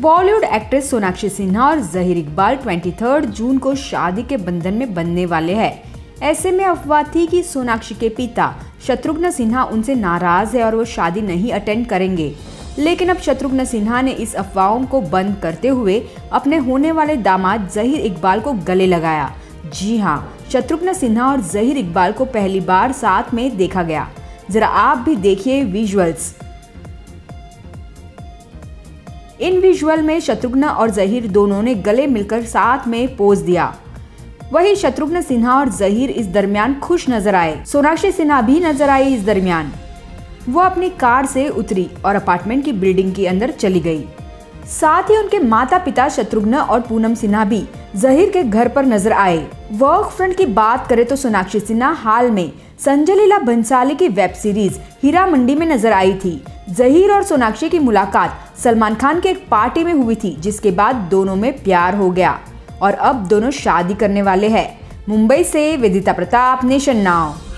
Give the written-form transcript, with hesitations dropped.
Bollywood actress Sonakshi Sinha और जहीर इकबाल 23 जून को शादी के बंधन में बंधने वाले हैं। ऐसे में अफवाह थी कि सोनाक्षी के पिता शत्रुघ्न सिन्हा उनसे नाराज है और वो शादी नहीं अटेंड करेंगे। लेकिन अब शत्रुघ्न सिन्हा ने इस अफवाहों को बंद करते हुए अपने होने वाले दामाद जहीर इकबाल को गले लगाया। जी हाँ, शत्रुघ्न सिन्हा और जहीर इकबाल को पहली बार साथ में देखा गया। जरा आप भी देखिए विजुअल्स। इन विजुअल में शत्रुघ्न और जहीर दोनों ने गले मिलकर साथ में पोज दिया। वहीं शत्रुघ्न सिन्हा और जहीर इस दरमियान खुश नजर आए। सोनाक्षी सिन्हा भी नजर आई। इस दरमियान वो अपनी कार से उतरी और अपार्टमेंट की बिल्डिंग के अंदर चली गई। साथ ही उनके माता पिता शत्रुघ्न और पूनम सिन्हा भी जहीर के घर पर नजर आए। वर्क फ्रंट की बात करें तो सोनाक्षी सिन्हा हाल में संजय लीला भंसाली की वेब सीरीज हीरा मंडी में नजर आई थी। जहीर और सोनाक्षी की मुलाकात सलमान खान के एक पार्टी में हुई थी, जिसके बाद दोनों में प्यार हो गया और अब दोनों शादी करने वाले हैं। मुंबई से वेदिता प्रताप, नेशन नाउ।